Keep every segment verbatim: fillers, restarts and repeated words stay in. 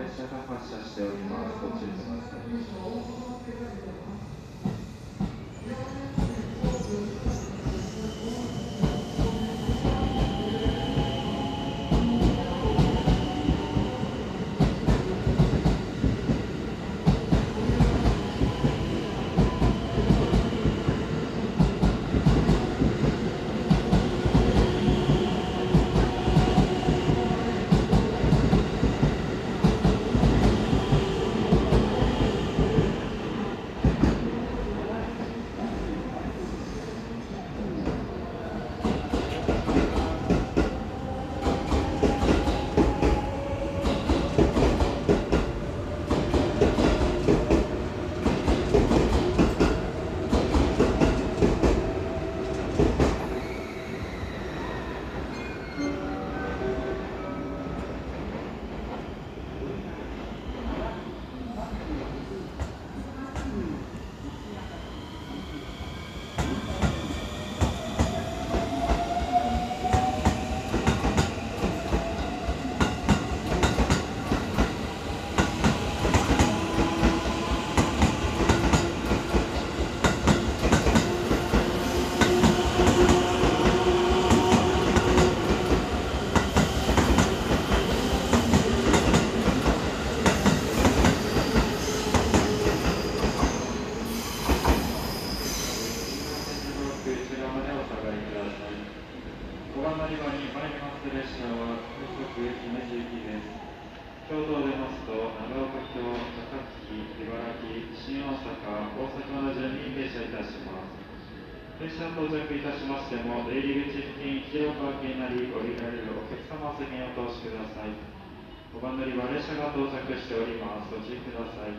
列車が発車しております。ご注意ください。ごばん乗り場に参ります列車は快速姫路行きです。京都を出ますと長岡京、高槻、茨城、新大阪、大阪の順に停車いたします。列車到着いたしましても出入り口付近一両側になり降りられるお客様は席にお通しください。ごばん乗り場列車が到着しております。ご注意ください。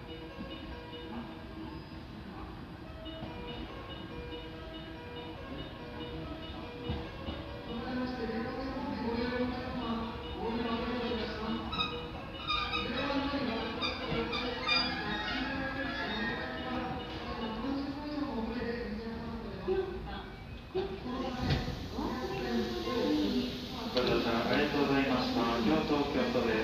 ご乗車ありがとうございました。京都、京都です。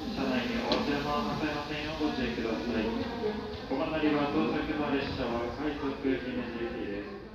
車内にお忘れ物をなさいませんようご注意ください。ごばん乗り場到着の列車は快速姫路行きです。